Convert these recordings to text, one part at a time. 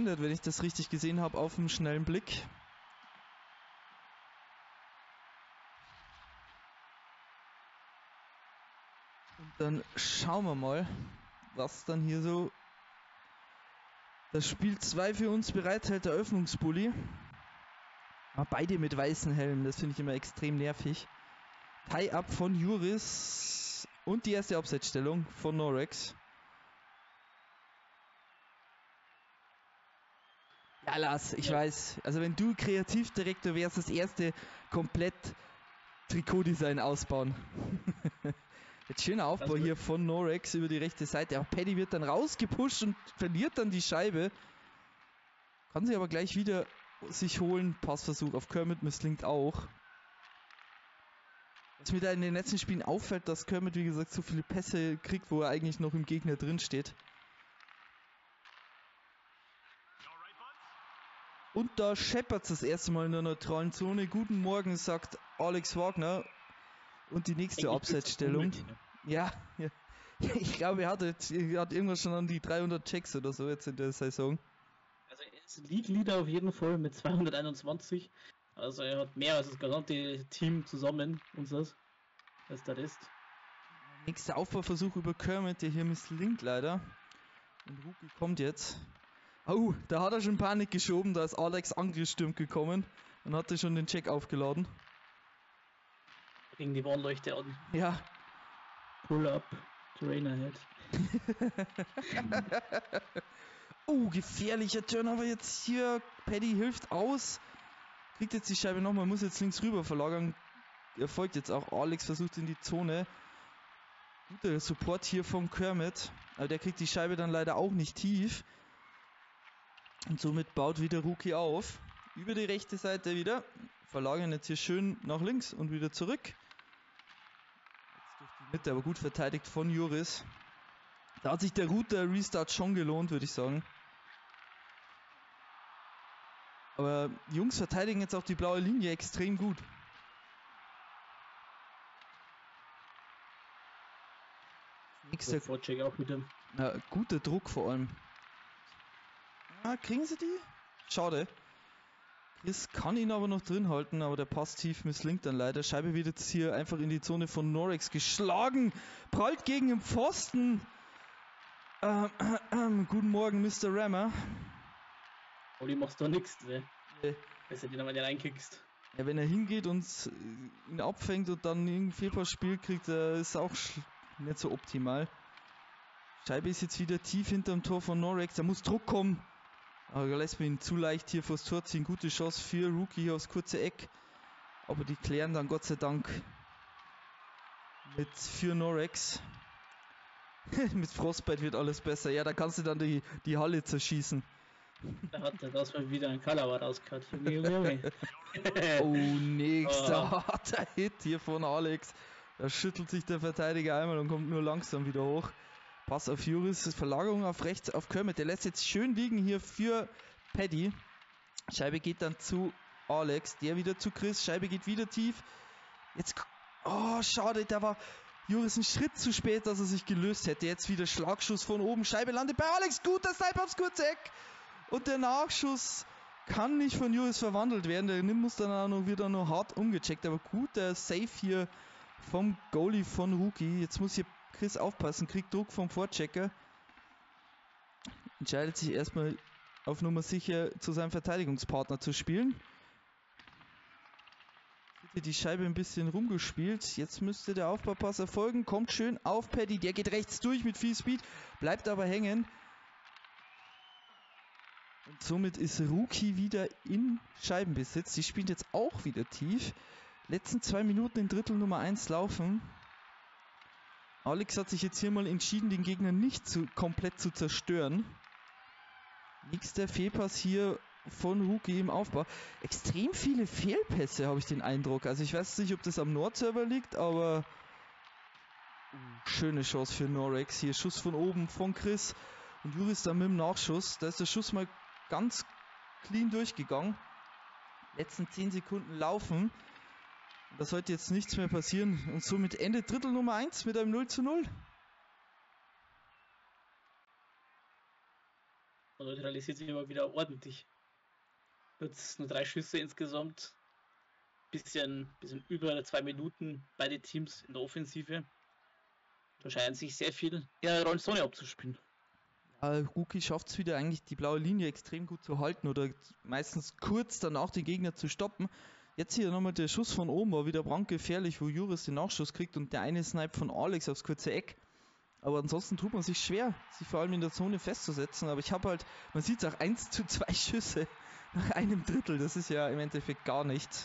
verändert, wenn ich das richtig gesehen habe, auf einen schnellen Blick. Und dann schauen wir mal, was dann hier so das Spiel 2 für uns bereithält, der Eröffnungsbully. Beide mit weißen Helmen, das finde ich immer extrem nervig. Tie-Up von Juris und die erste Abseitsstellung von Norex. Ja, Lars, ich weiß, also wenn du Kreativdirektor wärst, das erste komplett Trikotdesign ausbauen. Jetzt schöner Aufbau hier von Norex über die rechte Seite. Aber Paddy wird dann rausgepusht und verliert dann die Scheibe. Kann sie aber gleich wieder sich holen. Passversuch auf Kermit misslingt auch. Was mir da in den letzten Spielen auffällt, dass Kermit, wie gesagt, so viele Pässe kriegt, wo er eigentlich noch im Gegner drin steht. Und da scheppert es das erste Mal in der neutralen Zone. Guten Morgen, sagt Alex Wagner. Und die nächste Abseitsstellung. Ja, ich glaube, er hat irgendwas schon an die 300 Checks oder so jetzt in der Saison. Also er ist League-Leader auf jeden Fall mit 221. Also er hat mehr als das gesamte Team zusammen, unseres, als das ist. Nächster Aufbauversuch über Kermit, der hier misslingt leider. Und Rookie kommt jetzt. Oh, da hat er schon Panik geschoben, da ist Alex angestürmt gekommen und hatte schon den Check aufgeladen. Gegen die Warnleuchte an. Ja. Pull up, Train ahead. Oh, gefährlicher Turnover jetzt hier. Paddy hilft aus. Kriegt jetzt die Scheibe nochmal, muss jetzt links rüber verlagern. Erfolgt jetzt auch. Alex versucht in die Zone. Guter Support hier von Kermit. Aber der kriegt die Scheibe dann leider auch nicht tief. Und somit baut wieder Rookie auf. Über die rechte Seite wieder. Verlagern jetzt hier schön nach links und wieder zurück. Jetzt durch die Mitte, aber gut verteidigt von Juris. Da hat sich der Restart schon gelohnt, würde ich sagen. Aber die Jungs verteidigen jetzt auch die blaue Linie extrem gut. Nächster Vorcheck auch wieder. Ja, guter Druck vor allem. Ah, kriegen sie die? Schade. Chris kann ihn aber noch drin halten, aber der Pass tief misslingt dann leider. Scheibe wird jetzt hier einfach in die Zone von Norex geschlagen. Prallt gegen den Pfosten. Guten Morgen, Mr. Rammer. Oli, machst du nichts, ne? Dass du den aber nicht reinkickst. Ja, wenn er hingeht und ihn abfängt und dann ein Fehlpassspiel kriegt, ist auch nicht so optimal. Scheibe ist jetzt wieder tief hinterm Tor von Norex. Da muss Druck kommen. Aber da lässt man ihn zu leicht hier vors Tor ziehen. Gute Chance für Rookie hier aufs kurze Eck. Aber die klären dann Gott sei Dank für Norex. Mit Frostbite wird alles besser. Ja, da kannst du dann die Halle zerschießen. Da hat er das mal wieder ein Kalawat ausgehört. Oh, nächster harter Hit hier von Alex. Da schüttelt sich der Verteidiger einmal und kommt nur langsam wieder hoch. Pass auf Juris, Verlagerung auf rechts auf Kermit. Der lässt jetzt schön liegen hier für Paddy. Scheibe geht dann zu Alex, der wieder zu Chris. Scheibe geht wieder tief. Jetzt, oh, schade, da war Juris einen Schritt zu spät, dass er sich gelöst hätte. Jetzt wieder Schlagschuss von oben. Scheibe landet bei Alex. Guter Snipe aufs kurze Eck. Und der Nachschuss kann nicht von Juris verwandelt werden. Der muss dann auch noch wieder hart umgecheckt. Aber gut, der Save hier vom Goalie von Rookie. Jetzt muss hier Chris aufpassen, kriegt Druck vom Vorchecker. Entscheidet sich erstmal auf Nummer sicher zu seinem Verteidigungspartner zu spielen. Wird hier die Scheibe ein bisschen rumgespielt. Jetzt müsste der Aufbaupass erfolgen. Kommt schön auf Paddy. Der geht rechts durch mit viel Speed. Bleibt aber hängen. Und somit ist Rookie wieder in Scheibenbesitz. Die spielt jetzt auch wieder tief. Letzten 2 Minuten in Drittel Nummer 1 laufen. Alex hat sich jetzt hier mal entschieden, den Gegner nicht komplett zu zerstören. Nächster Fehlpass hier von Rookie im Aufbau. Extrem viele Fehlpässe, habe ich den Eindruck. Also ich weiß nicht, ob das am Nordserver liegt, aber schöne Chance für Norex. Hier Schuss von oben von Chris und Juris dann mit dem Nachschuss. Da ist der Schuss mal ganz clean durchgegangen. Letzten 10 Sekunden laufen. Da sollte jetzt nichts mehr passieren. Und somit endet Drittel Nummer 1 mit einem 0:0. und neutralisiert sich aber wieder ordentlich. Jetzt nur 3 Schüsse insgesamt. Bisschen über 2 Minuten beide Teams in der Offensive. Da scheint sich sehr viel Sonne abzuspielen. Rookie schafft es wieder eigentlich die blaue Linie extrem gut zu halten oder meistens kurz danach den Gegner zu stoppen. Jetzt hier nochmal der Schuss von oben war wieder brandgefährlich, wo Juris den Nachschuss kriegt und der eine Snipe von Alex aufs kurze Eck. Aber ansonsten tut man sich schwer, sich vor allem in der Zone festzusetzen. Aber ich habe halt, man sieht es auch 1:2 Schüsse nach einem Drittel. Das ist ja im Endeffekt gar nichts.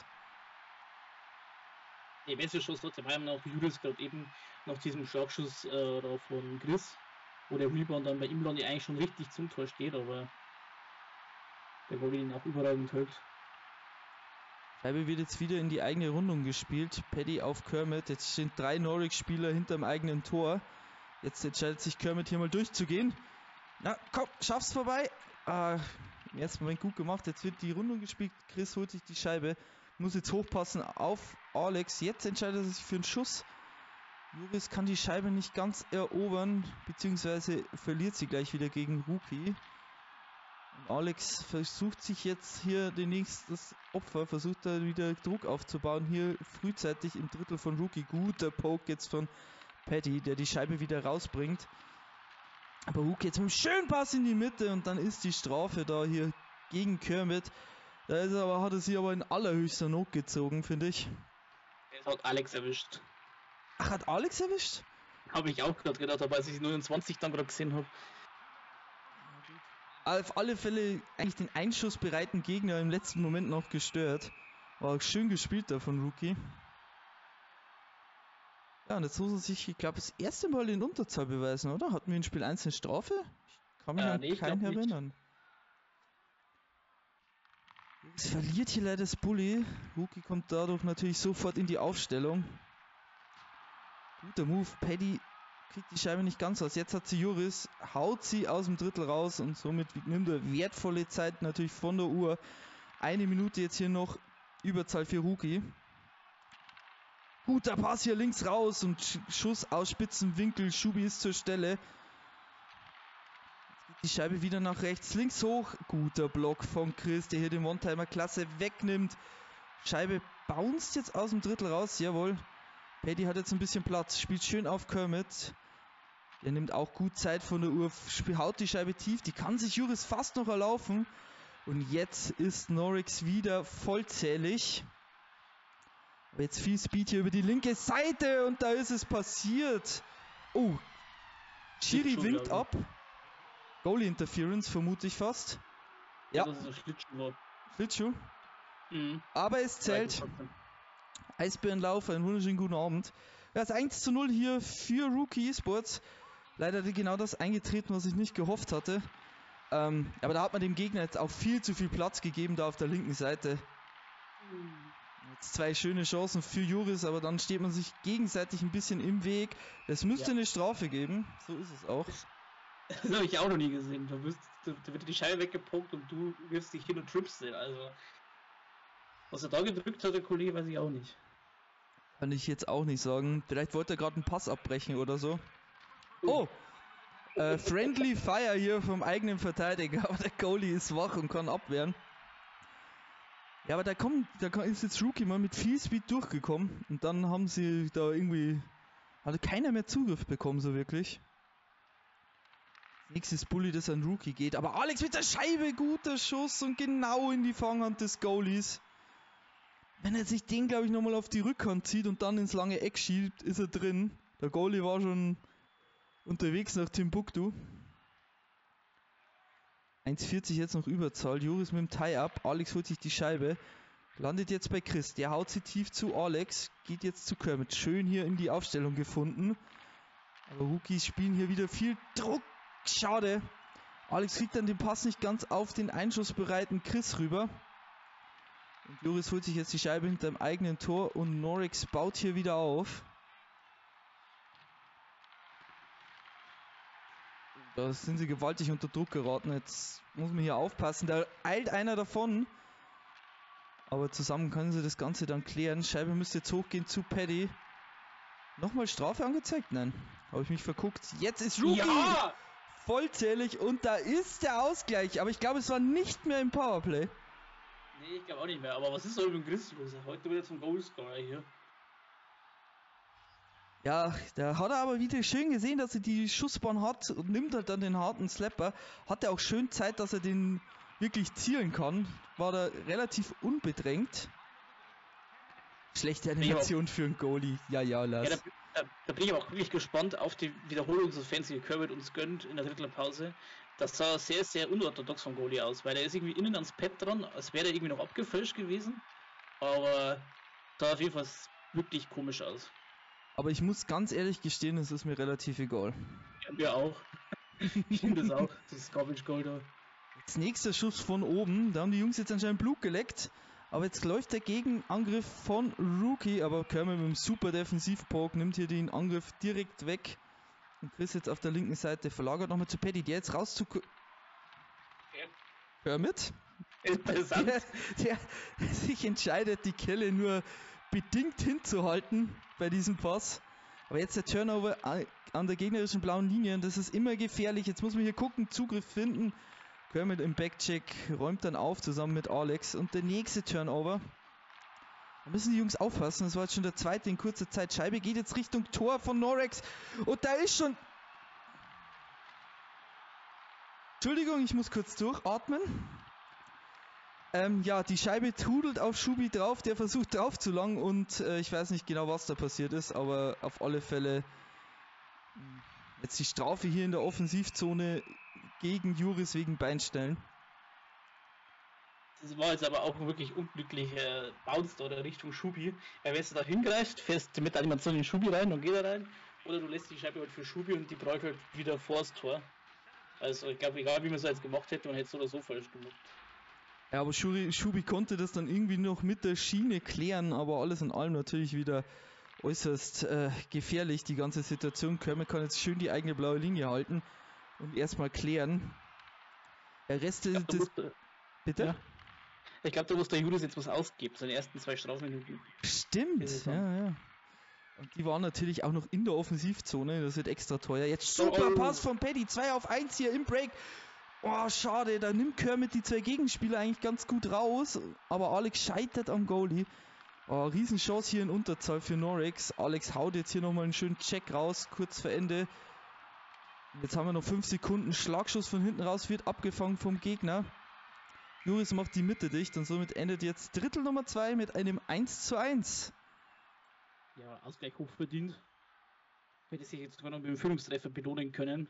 Der beste Schuss trotzdem haben auch Juris gerade eben nach diesem Schlagschuss da von Chris, wo der Rebound dann bei ihm landet eigentlich schon richtig zum Tor steht, aber der Goalie ihn auch überragend hält. Scheibe wird jetzt wieder in die eigene Rundung gespielt. Paddy auf Kermit. Jetzt stehen 3 Norwich-Spieler hinterm eigenen Tor. Jetzt entscheidet sich Kermit hier mal durchzugehen. Na komm, schaff's vorbei. Im ersten Moment gut gemacht. Jetzt wird die Rundung gespielt. Chris holt sich die Scheibe. Muss jetzt hochpassen auf Alex. Jetzt entscheidet er sich für einen Schuss. Juris kann die Scheibe nicht ganz erobern, beziehungsweise verliert sie gleich wieder gegen Rookie. Und Alex versucht sich jetzt hier das Opfer, versucht er wieder Druck aufzubauen. Hier frühzeitig im Drittel von Rookie. Guter Poke jetzt von Paddy, der die Scheibe wieder rausbringt. Aber Rookie jetzt mit einem schönen Pass in die Mitte und dann ist die Strafe da hier gegen Kermit. Da hat er sie aber in allerhöchster Not gezogen, finde ich. Er hat Alex erwischt. Ach, hat Alex erwischt? Habe ich auch gerade gedacht, aber als ich 29 dann gerade gesehen habe. Auf alle Fälle eigentlich den einschussbereiten Gegner im letzten Moment noch gestört. War schön gespielt da von Rookie. Ja, und jetzt muss er sich, ich glaube, das erste Mal in Unterzahl beweisen, oder? Hatten wir in Spiel 1 eine Strafe? Ich kann mich an keinen erinnern. Es verliert hier leider das Bully. Rookie kommt dadurch natürlich sofort in die Aufstellung. Guter Move. Paddy kriegt die Scheibe nicht ganz aus. Jetzt hat sie Juris, haut sie aus dem Drittel raus und somit nimmt er wertvolle Zeit natürlich von der Uhr. 1 Minute jetzt hier noch Überzahl für Rookie. Guter Pass hier links raus und Schuss aus spitzen Winkel. Schubi ist zur Stelle. Jetzt geht die Scheibe wieder nach rechts, links hoch. Guter Block von Chris, der hier den One-Timer klasse wegnimmt. Scheibe bounced jetzt aus dem Drittel raus, jawohl. Paddy hat jetzt ein bisschen Platz, spielt schön auf Kermit. Der nimmt auch gut Zeit von der Uhr, haut die Scheibe tief, die kann sich Juris fast noch erlaufen. Und jetzt ist Norwich wieder vollzählig. Aber jetzt viel Speed hier über die linke Seite und da ist es passiert. Oh, Schiri winkt ab. Goalie Interference vermute ich fast. Ja. Das ist ein Schlittschuh. Schlittschuh? Mhm. Aber es zählt. Eisbärenlauf, einen wunderschönen guten Abend. Ja, das 1:0 hier für Rookie Esports. Leider genau das eingetreten, was ich nicht gehofft hatte. Aber da hat man dem Gegner jetzt auch viel zu viel Platz gegeben, da auf der linken Seite. Jetzt 2 schöne Chancen für Juris, aber dann steht man sich gegenseitig ein bisschen im Weg. Es müsste eine Strafe geben, so ist es auch. Das habe ich auch noch nie gesehen. Da wird die Scheibe weggepumpt und du wirfst dich hin und trippst den. Also, was er da gedrückt hat, der Kollege, weiß ich auch nicht. Kann ich jetzt auch nicht sagen. Vielleicht wollte er gerade einen Pass abbrechen oder so. Oh! Friendly Fire hier vom eigenen Verteidiger, aber der Goalie ist wach und kann abwehren. Ja, aber da ist jetzt Rookie mal mit viel Speed durchgekommen und dann haben sie da irgendwie, hatte keiner mehr Zugriff bekommen so wirklich. Nächstes Bully, das an Rookie geht, aber Alex mit der Scheibe, guter Schuss und genau in die Fanghand des Goalies. Wenn er sich den, glaube ich, nochmal auf die Rückhand zieht und dann ins lange Eck schiebt, ist er drin. Der Goalie war schon unterwegs nach Timbuktu. 1:40 jetzt noch Überzahl. Juris mit dem Tie-Up. Alex holt sich die Scheibe. Landet jetzt bei Chris. Der haut sie tief zu Alex. Geht jetzt zu Kermit. Schön hier in die Aufstellung gefunden. Aber Rookies spielen hier wieder viel Druck. Schade. Alex kriegt dann den Pass nicht ganz auf den einschussbereiten Chris rüber. Und Juris holt sich jetzt die Scheibe hinter dem eigenen Tor und Norwich baut hier wieder auf. Da sind sie gewaltig unter Druck geraten. Jetzt muss man hier aufpassen. Da eilt einer davon. Aber zusammen können sie das Ganze dann klären. Scheibe müsste jetzt hochgehen zu Paddy. Nochmal Strafe angezeigt? Nein. Habe ich mich verguckt. Jetzt ist Rookie. Ja! vollzählig und da ist der Ausgleich. Aber ich glaube, es war nicht mehr im Powerplay. Nee, ich glaube auch nicht mehr. Aber was ist da mit dem Chris los? Heute wieder zum Goalscorer hier. Ja, da hat er aber wieder schön gesehen, dass er die Schussbahn hat und nimmt halt dann den harten Slapper. Hatte auch schön Zeit, dass er den wirklich zielen kann. War da relativ unbedrängt. Schlechte Animation für einen Goalie. Ja, Lass. Ja, da bin ich aber auch wirklich gespannt auf die Wiederholung, sofern sie Kermit uns gönnt in der Drittelpause. Das sah sehr, sehr unorthodox vom Goalie aus, weil der ist irgendwie innen ans Pad dran, als wäre der irgendwie noch abgefälscht gewesen. Aber sah auf jeden Fall wirklich komisch aus. Aber ich muss ganz ehrlich gestehen, es ist mir relativ egal. Ja, mir auch. Ich liebe das auch, das Garbage Goal da. Jetzt nächster Schuss von oben. Da haben die Jungs jetzt anscheinend Blut geleckt. Aber jetzt läuft der Gegenangriff von Rookie. Aber Kermit mit einem super Defensivpoke nimmt hier den Angriff direkt weg. Und Chris jetzt auf der linken Seite verlagert nochmal zu Paddy. Der jetzt raus zu Kermit. Interessant. Der sich entscheidet, die Kelle nur bedingt hinzuhalten bei diesem Pass. Aber jetzt der Turnover an der gegnerischen blauen Linie und das ist immer gefährlich. Jetzt muss man hier gucken, Zugriff finden. Kermit im Backcheck räumt dann auf zusammen mit Alex und der nächste Turnover. Da müssen die Jungs aufpassen. Das war jetzt schon der zweite in kurzer Zeit. Scheibe geht jetzt Richtung Tor von Norex und da ist schon... Entschuldigung, ich muss kurz durchatmen. Ja, die Scheibe tudelt auf Schubi drauf, der versucht drauf zu langen und ich weiß nicht genau, was da passiert ist, aber auf alle Fälle jetzt die Strafe hier in der Offensivzone gegen Juris wegen Beinstellen. Das war jetzt aber auch ein wirklich unglücklicher Bounce oder Richtung Schubi. Wenn du da hingreifst, fährst du mit der Animation in den Schubi rein und geht da rein, oder du lässt die Scheibe halt für Schubi und die braucht halt wieder vors Tor. Also ich glaube, egal wie man es jetzt gemacht hätte, man hätte es so oder so falsch gemacht. Ja, aber Schubi konnte das dann irgendwie noch mit der Schiene klären, aber alles in allem natürlich wieder äußerst gefährlich, die ganze Situation. Kermit kann jetzt schön die eigene blaue Linie halten und erstmal klären. Der Rest ist das... Bitte? Ja. Ich glaube, da muss der Judas jetzt was ausgeben, seine ersten 2 Strafminuten. Stimmt, ja. Und die waren natürlich auch noch in der Offensivzone, das wird extra teuer. Jetzt super Pass von Paddy, 2-auf-1 hier im Break. Oh, schade, da nimmt Kermit die 2 Gegenspieler eigentlich ganz gut raus, aber Alex scheitert am Goalie. Oh, Riesenchance hier in Unterzahl für Norex. Alex haut jetzt hier nochmal einen schönen Check raus, kurz vor Ende. Jetzt haben wir noch 5 Sekunden, Schlagschuss von hinten raus, wird abgefangen vom Gegner. Juris macht die Mitte dicht und somit endet jetzt Drittel Nummer 2 mit einem 1:1. Ja, Ausgleich hochverdient. Hätte sich jetzt sogar noch mit dem Führungstreffer belohnen können.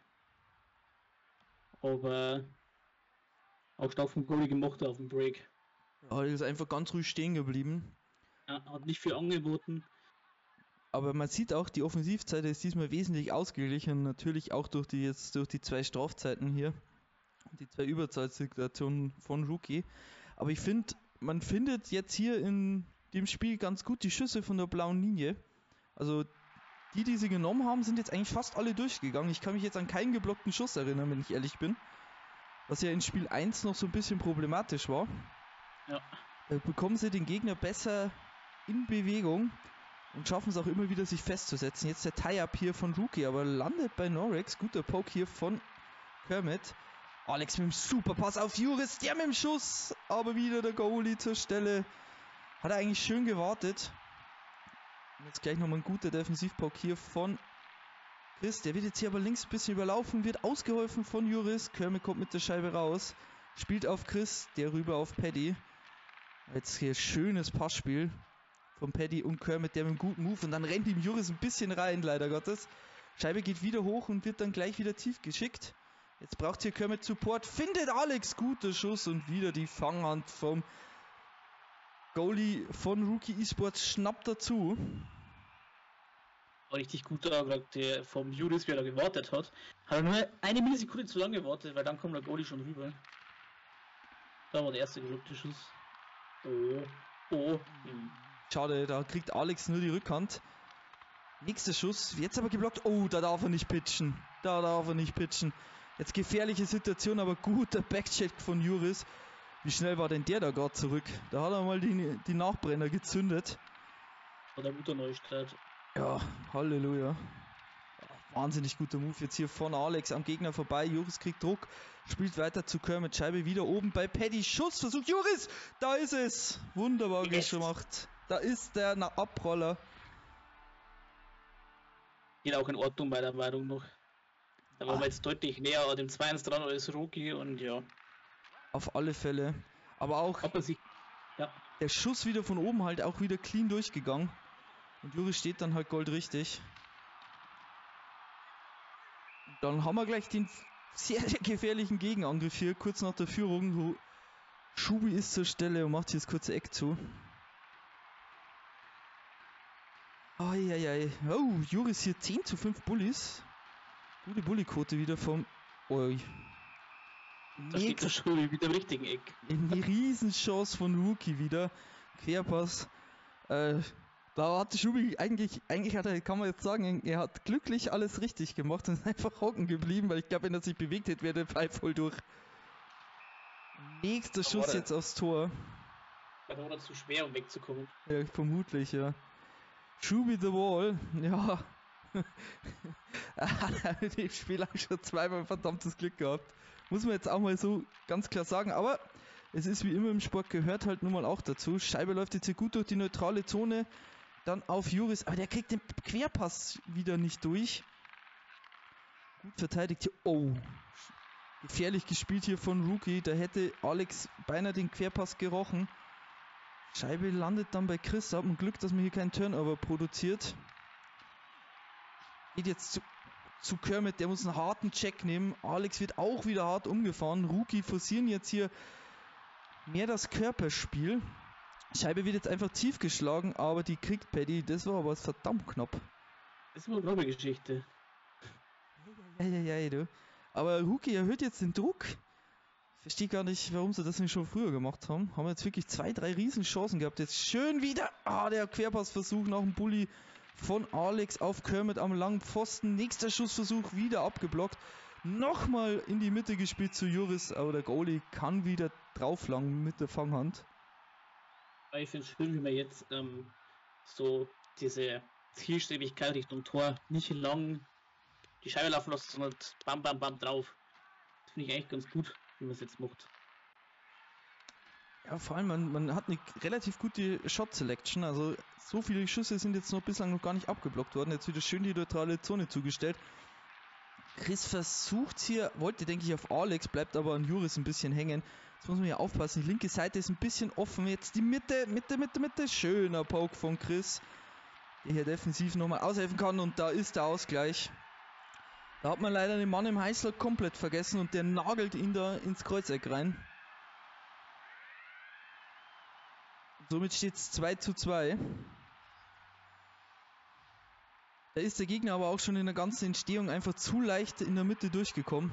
Aber auch stark vom Goalie gemacht auf dem Break. Ja, er ist einfach ganz ruhig stehen geblieben. Ja, hat nicht viel angeboten. Aber man sieht auch, die Offensivzeit ist diesmal wesentlich ausgeglichen. Natürlich auch durch die 2 Strafzeiten hier. Die 2 Überzahlsituationen von Rookie. Aber ich finde, man findet jetzt hier in dem Spiel ganz gut die Schüsse von der blauen Linie. Also die sie genommen haben, sind jetzt eigentlich fast alle durchgegangen. Ich kann mich jetzt an keinen geblockten Schuss erinnern, wenn ich ehrlich bin. Was ja in Spiel 1 noch so ein bisschen problematisch war. Ja. Bekommen sie den Gegner besser in Bewegung und schaffen es auch immer wieder, sich festzusetzen. Jetzt der Tie-Up hier von Rookie, aber landet bei Norex. Guter Poke hier von Kermit. Alex mit dem Superpass auf Juris, der mit dem Schuss, aber wieder der Goalie zur Stelle. Hat er eigentlich schön gewartet. Und jetzt gleich nochmal ein guter Defensivpoke hier von Chris. Der wird jetzt hier aber links ein bisschen überlaufen, wird ausgeholfen von Juris. Kermit kommt mit der Scheibe raus, spielt auf Chris, der rüber auf Paddy. Jetzt hier schönes Passspiel von Paddy und Kermit, der mit einem guten Move, und dann rennt ihm Juris ein bisschen rein, leider Gottes. Scheibe geht wieder hoch und wird dann gleich wieder tief geschickt. Jetzt braucht hier Kermit Support, findet Alex, guter Schuss und wieder die Fanghand vom Goalie von Rookie Esports schnappt dazu. War richtig gut da, der vom Judas, wie er da gewartet hat. Hat er nur eine Millisekunde zu lange gewartet, weil dann kommt der Goalie schon rüber. Da war der erste gelobte Schuss. Schade, da kriegt Alex nur die Rückhand. Nächster Schuss, jetzt aber geblockt. Oh, da darf er nicht pitchen. Jetzt gefährliche Situation, aber guter Backcheck von Juris. Wie schnell war denn der da gerade zurück? Da hat er mal die Nachbrenner gezündet. Oder guter Neustart. Ja, Halleluja. Wahnsinnig guter Move jetzt hier von Alex am Gegner vorbei. Juris kriegt Druck, spielt weiter zu Kermit. Scheibe wieder oben bei Paddy. Schussversuch. Juris, da ist es. Wunderbar gemacht. Da ist der Abroller. Geht auch in Ordnung meiner Meinung nach. Da waren wir jetzt deutlich näher an dem 2-1 dran als Rookie und ja. Auf alle Fälle. Aber auch der Schuss wieder von oben halt auch wieder clean durchgegangen. Und Juris steht dann halt goldrichtig. Dann haben wir gleich den sehr, sehr gefährlichen Gegenangriff hier, kurz nach der Führung. Schubi ist zur Stelle und macht hier das kurze Eck zu. Eieiei. Oh, Juris hier 10:5 Bullies. Gute Bulli-Quote wieder vom... Oi. Da steht der Schubi wieder im richtigen Eck. Eine Riesenchance von Rookie wieder. Querpass. Da hat Schubi eigentlich hat er, kann man jetzt sagen, er hat glücklich alles richtig gemacht und ist einfach hocken geblieben, weil ich glaube, wenn er sich bewegt hätte, wäre der Pfeil voll durch. Nächster Schuss jetzt aufs Tor. Da war er zu schwer, um wegzukommen. Ja, vermutlich, ja. Schubi the Wall, ja. Er hat mit dem Spiel auch schon zweimal verdammtes Glück gehabt. Muss man jetzt auch mal so ganz klar sagen, aber es ist wie immer im Sport, gehört halt nun mal auch dazu. Scheibe läuft jetzt hier gut durch die neutrale Zone. Dann auf Juris, aber der kriegt den Querpass wieder nicht durch. Gut verteidigt hier. Oh, gefährlich gespielt hier von Rookie. Da hätte Alex beinahe den Querpass gerochen. Scheibe landet dann bei Chris. Da hat man Glück, dass man hier keinen Turnover produziert. Geht jetzt zu Kermit, der muss einen harten Check nehmen. Alex wird auch wieder hart umgefahren. Rookie forcieren jetzt hier mehr das Körperspiel. Scheibe wird jetzt einfach tief geschlagen, aber die kriegt Paddy. Das war aber verdammt knapp. Das ist eine knappe Geschichte. Ja, du. Aber Rookie erhöht jetzt den Druck. Ich verstehe gar nicht, warum sie das nicht schon früher gemacht haben. Haben jetzt wirklich 2-3 Riesenchancen gehabt. Jetzt schön wieder. Der Querpassversuch nach dem Bulli von Alex auf Kermit am langen Pfosten. Nächster Schussversuch wieder abgeblockt. Nochmal in die Mitte gespielt zu Juris. Aber der Goalie kann wieder drauflangen mit der Fanghand. Ich finde es schön, wie man jetzt so diese Zielstrebigkeit Richtung Tor nicht lang die Scheibe laufen lässt, sondern bam, bam, bam drauf. Das finde ich eigentlich ganz gut, wie man es jetzt macht. Ja, vor allem, man hat eine relativ gute Shot-Selection, also so viele Schüsse sind jetzt noch bislang noch gar nicht abgeblockt worden. Jetzt wieder schön die neutrale Zone zugestellt. Chris versucht hier, wollte denke ich auf Alex, bleibt aber an Juris ein bisschen hängen. Jetzt muss man hier aufpassen, die linke Seite ist ein bisschen offen. Jetzt die Mitte. Schöner Poke von Chris, der hier defensiv nochmal aushelfen kann und da ist der Ausgleich. Da hat man leider den Mann im Heißler komplett vergessen und der nagelt ihn da ins Kreuzeck rein. Somit steht es 2:2. Da ist der Gegner aber auch schon in der ganzen Entstehung einfach zu leicht in der Mitte durchgekommen.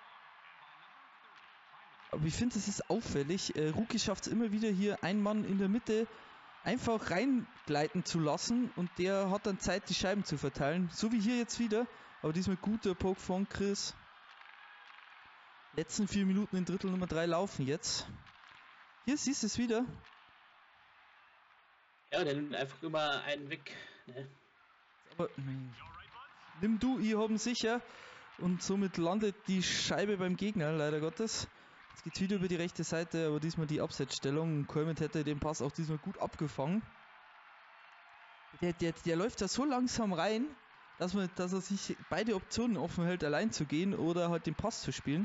Aber ich finde, es ist auffällig. Rookie schafft es immer wieder hier, einen Mann in der Mitte einfach reingleiten zu lassen und der hat dann Zeit, die Scheiben zu verteilen. So wie hier jetzt wieder. Aber diesmal guter Poke von Chris. Letzten 4 Minuten in Drittel Nummer 3 laufen jetzt. Hier siehst du es wieder. Ja, der nimmt einfach immer einen weg. Ne? Aber nimm du, ich haben sicher. Und somit landet die Scheibe beim Gegner, leider Gottes. Jetzt geht es wieder über die rechte Seite, aber diesmal die Absetzstellung. Kermit hätte den Pass auch diesmal gut abgefangen. Der läuft da so langsam rein, dass er sich beide Optionen offen hält, allein zu gehen oder halt den Pass zu spielen.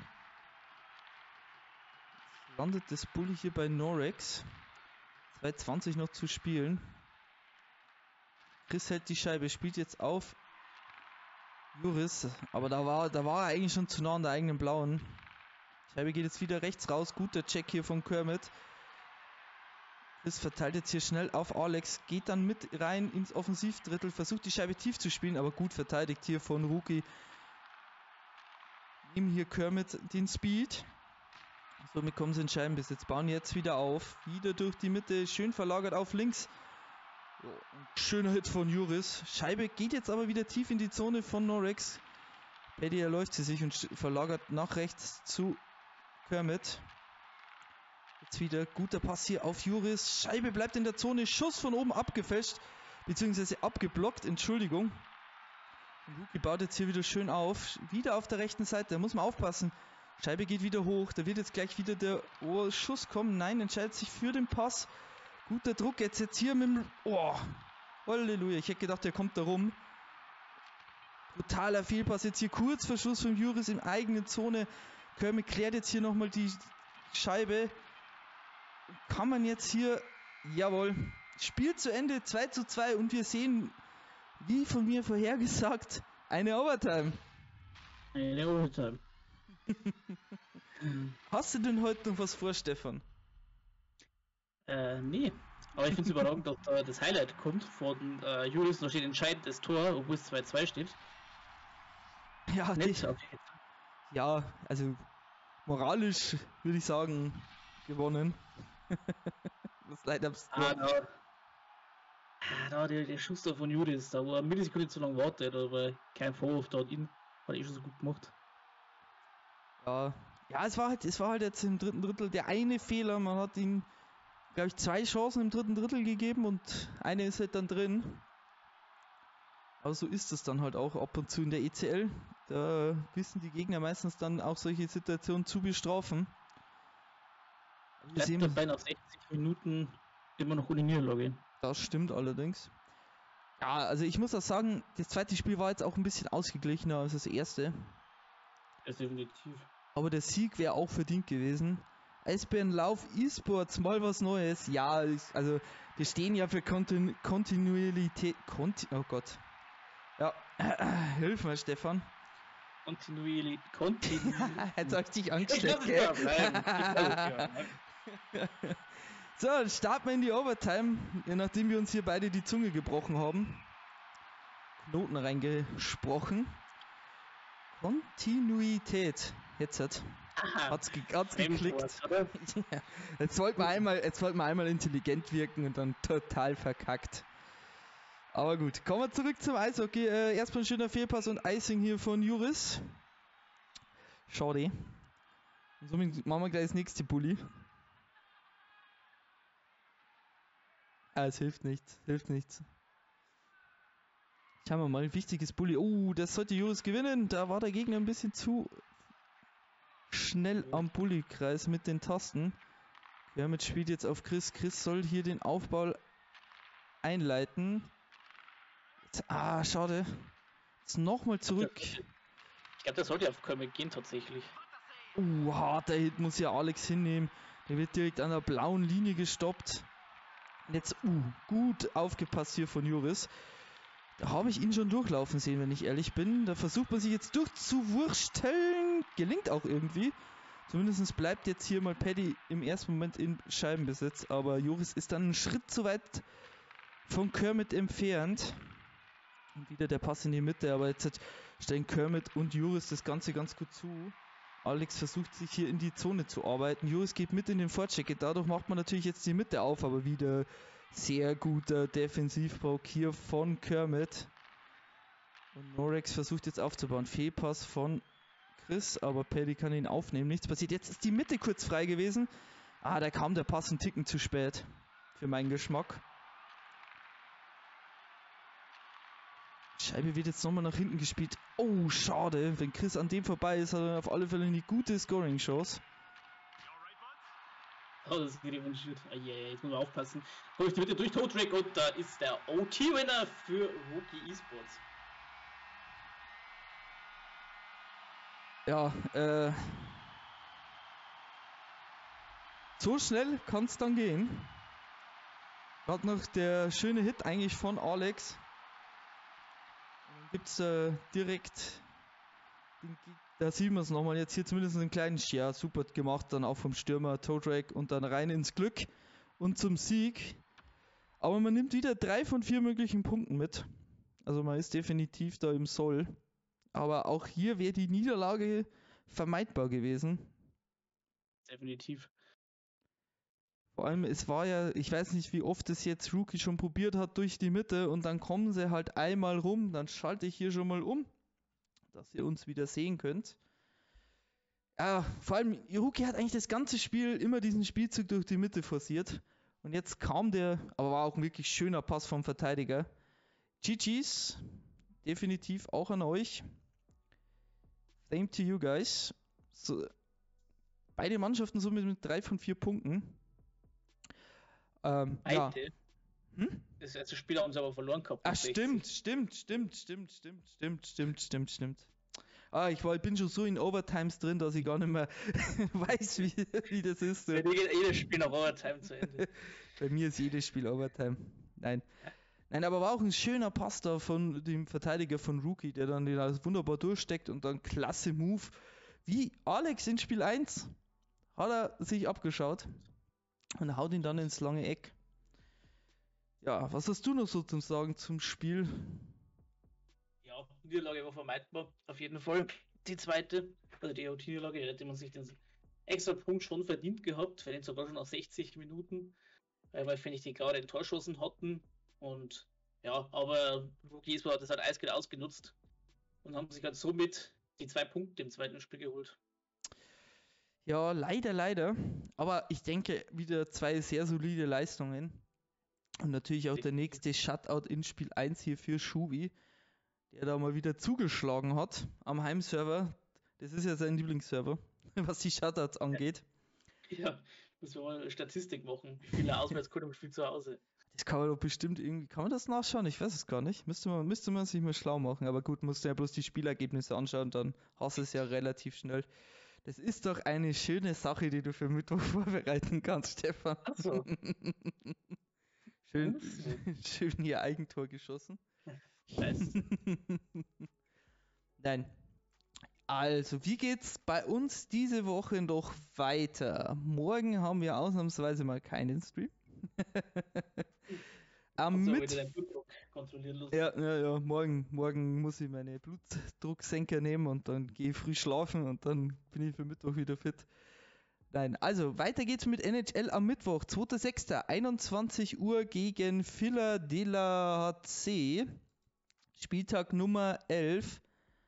Jetzt landet das Bulli hier bei Norex. 2:20 noch zu spielen. Chris hält die Scheibe, spielt jetzt auf Juris, aber da war er eigentlich schon zu nah an der eigenen blauen. Scheibe geht jetzt wieder rechts raus, guter Check hier von Kermit. Chris verteilt jetzt hier schnell auf Alex, geht dann mit rein ins Offensivdrittel, versucht die Scheibe tief zu spielen, aber gut verteidigt hier von Rookie. Nehmen hier Kermit den Speed. Somit kommen sie in Scheibenbesitz, bauen jetzt wieder auf, wieder durch die Mitte, schön verlagert auf links. Schöner Hit von Juris. Scheibe geht jetzt aber wieder tief in die Zone von Norex. Paddy erläuft sie sich und verlagert nach rechts zu Kermit. Jetzt wieder guter Pass hier auf Juris. Scheibe bleibt in der Zone. Schuss von oben abgefälscht. Beziehungsweise abgeblockt. Entschuldigung. Luki baut jetzt hier wieder schön auf. Wieder auf der rechten Seite. Da muss man aufpassen. Scheibe geht wieder hoch. Da wird jetzt gleich wieder der Schuss kommen. Nein, entscheidet sich für den Pass. Guter Druck. Jetzt hier mit dem... Oh, Halleluja. Ich hätte gedacht, der kommt da rum. Brutaler Fehlpass. Jetzt hier kurz vor Schluss von Juris in eigenen Zone. Kermit klärt jetzt hier nochmal die Scheibe. Kann man jetzt hier... Jawohl. Spiel zu Ende. 2:2. Und wir sehen, wie von mir vorhergesagt, eine Overtime. Eine Overtime. Hast du denn heute noch was vor, Stefan? Nee. Aber ich finde es überraschend, dass da das Highlight kommt von Juris. Da steht entscheidendes Tor, obwohl es 2:2 steht. Ja, Nett. ja, also moralisch würde ich sagen, gewonnen. Das leider der Schuss da von Juris, da wo er eine Millisekunde zu lange wartet, aber kein Vorwurf da hat ihn, hat schon so gut gemacht. Ja, es war halt jetzt im dritten Drittel der eine Fehler. Man hat ihm, glaube ich, 2 Chancen im dritten Drittel gegeben und eine ist halt dann drin. Aber so ist es dann halt auch ab und zu in der ECL. Da wissen die Gegner meistens dann auch solche Situationen zu bestrafen. Bleibt dabei nach 60 Minuten immer noch ohne Niederlage. Das stimmt allerdings. Ja, also ich muss auch sagen, das zweite Spiel war jetzt auch ein bisschen ausgeglichener als das erste. Das definitiv. Aber der Sieg wäre auch verdient gewesen. Eisbären Lauf E-Sports, mal was Neues. Ja, also wir stehen ja für Kontinuität. Oh Gott. Ja, hilf mir, Stefan. Kontinuität. Jetzt hab ich dich angesteckt, gell? So, dann starten wir in die Overtime, nachdem wir uns hier beide die Zunge gebrochen haben. Knoten reingesprochen. Kontinuität. Jetzt hat's geklickt. Ja. Jetzt wollten wir einmal intelligent wirken und dann total verkackt. Aber gut, kommen wir zurück zum Eishockey. Erstmal ein schöner Fehlpass und Icing hier von Juris. Schade. Und somit machen wir gleich das nächste Bulli. Es hilft nichts, Schauen wir mal, ein wichtiges Bulli. Oh, das sollte Juris gewinnen. Da war der Gegner ein bisschen zu schnell am Bulli-Kreis mit den Tasten. Kermit spielt jetzt auf Chris. Chris soll hier den Aufbau einleiten. Schade. Jetzt nochmal zurück. Ich glaube, das sollte auf Kermit gehen tatsächlich. Harter Hit muss ja Alex hinnehmen. Der wird direkt an der blauen Linie gestoppt. Jetzt, gut aufgepasst hier von Juris. Da habe ich ihn schon durchlaufen sehen, wenn ich ehrlich bin. Da versucht man sich jetzt durchzuwursteln. Gelingt auch irgendwie. Zumindest bleibt jetzt hier mal Paddy im ersten Moment in Scheibenbesitz. Aber Juris ist dann einen Schritt zu weit von Kermit entfernt. Und wieder der Pass in die Mitte. Aber jetzt stellen Kermit und Juris das Ganze ganz gut zu. Alex versucht sich hier in die Zone zu arbeiten. Juris geht mit in den Vorcheck. Dadurch macht man natürlich jetzt die Mitte auf. Aber wieder sehr guter Defensivblock hier von Kermit. Und Norex versucht jetzt aufzubauen. Fehlpass von Chris, aber Paddy kann ihn aufnehmen. Nichts passiert. Jetzt ist die Mitte kurz frei gewesen. Da kam der Pass einen Ticken zu spät. Für meinen Geschmack. Scheibe wird jetzt nochmal nach hinten gespielt. Oh, schade. Wenn Chris an dem vorbei ist, hat er auf alle Fälle eine gute Scoring-Chance. Oh, das ist revanchiert. Jetzt muss man aufpassen. Hol ich die Mitte durch Toadrick und da ist der OT-Winner für Rookie Esports. Ja, so schnell kann es dann gehen. Gerade noch der schöne Hit eigentlich von Alex. Dann gibt es direkt, da sieht man es nochmal, jetzt hier zumindest einen kleinen Share, super gemacht, dann auch vom Stürmer Toadrick und dann rein ins Glück und zum Sieg. Aber man nimmt wieder 3 von 4 möglichen Punkten mit. Also man ist definitiv da im Soll. Aber auch hier wäre die Niederlage vermeidbar gewesen. Definitiv. Vor allem, es war ja, ich weiß nicht, wie oft es jetzt Rookie schon probiert hat durch die Mitte und dann kommen sie halt einmal rum. Dann schalte ich hier schon mal um, dass ihr uns wieder sehen könnt. Ja, vor allem, Rookie hat eigentlich das ganze Spiel immer diesen Spielzug durch die Mitte forciert. Und jetzt kam der, aber war auch ein wirklich schöner Pass vom Verteidiger. GG's. definitiv auch an euch. Same to you guys. So, beide Mannschaften somit mit 3 von 4 Punkten. Ja. Beide. Das erste Spiel haben sie aber verloren gehabt. Ach, stimmt. Ich bin schon so in Overtimes drin, dass ich gar nicht mehr weiß, wie das ist. Bei dir geht jedes Spiel nach Overtime zu Ende. Bei mir ist jedes Spiel Overtime. Nein, aber war auch ein schöner Pass da von dem Verteidiger von Rookie, der dann den alles wunderbar durchsteckt und dann klasse Move. Wie Alex in Spiel 1 hat er sich abgeschaut und haut ihn dann ins lange Eck. Ja, was hast du noch so zum Sagen zum Spiel? Ja, Niederlage war vermeidbar, auf jeden Fall. Die zweite, also die EOT-Niederlage, da hätte man sich den extra Punkt schon verdient gehabt, vielleicht sogar schon nach 60 Minuten, weil finde ich, die gerade den Torschossen hatten. Und ja, aber Rookie hat das halt eiskalt ausgenutzt und haben sich halt somit die 2 Punkte im zweiten Spiel geholt. Ja, leider. Aber ich denke, wieder 2 sehr solide Leistungen. Und natürlich auch der nächste Shutout in Spiel 1 hier für Schubi, der da mal wieder zugeschlagen hat am Heimserver. Das ist ja sein Lieblingsserver, was die Shutouts angeht. Ja, müssen wir mal eine Statistik machen, wie viele Auswärtsquoten im Spiel zu Hause. Das kann man doch bestimmt irgendwie, kann man das nachschauen? Ich weiß es gar nicht. Müsste man sich mal schlau machen, aber gut, musst du ja bloß die Spielergebnisse anschauen, dann hast du es ja relativ schnell. Das ist doch eine schöne Sache, die du für Mittwoch vorbereiten kannst, Stefan. Ach so. Schön hier Eigentor geschossen. Scheiße. Nein. Also, wie geht's bei uns diese Woche noch weiter? Morgen haben wir ausnahmsweise mal keinen Stream. Am Blutdruck kontrollieren lassen. Ja, morgen muss ich meine Blutdrucksenker nehmen und dann gehe ich früh schlafen und dann bin ich für Mittwoch wieder fit. Nein, also weiter geht's mit NHL am Mittwoch, 2.6., 21 Uhr gegen Philadelphia HC. Spieltag Nummer 11.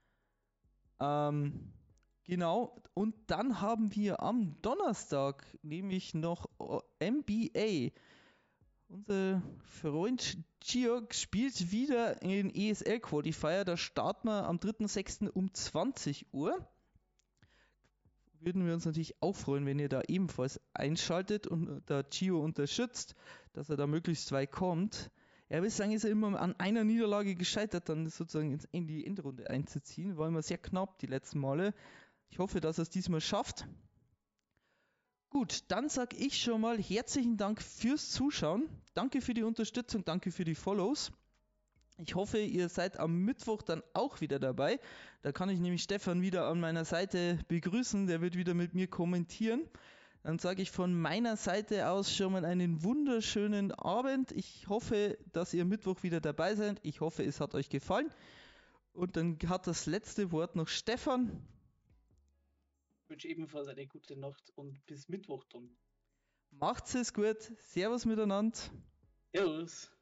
Genau, und dann haben wir am Donnerstag nämlich noch NBA. Unser Freund Giorg spielt wieder in ESL Qualifier. Da starten wir am 3.6. um 20 Uhr. Würden wir uns natürlich auch freuen, wenn ihr da ebenfalls einschaltet und da Gio unterstützt, dass er da möglichst weit kommt. Ja, bislang ist er immer an einer Niederlage gescheitert, dann sozusagen in die Endrunde einzuziehen. War immer sehr knapp die letzten Male. Ich hoffe, dass er es diesmal schafft. Gut, dann sage ich schon mal herzlichen Dank fürs Zuschauen. Danke für die Unterstützung, danke für die Follows. Ich hoffe, ihr seid am Mittwoch dann auch wieder dabei. Da kann ich nämlich Stefan wieder an meiner Seite begrüßen. Der wird wieder mit mir kommentieren. Dann sage ich von meiner Seite aus schon mal einen wunderschönen Abend. Ich hoffe, dass ihr Mittwoch wieder dabei seid. Ich hoffe, es hat euch gefallen. Und dann hat das letzte Wort noch Stefan. Ich wünsche ebenfalls eine gute Nacht und bis Mittwoch dann. Macht's es gut. Servus miteinander. Servus.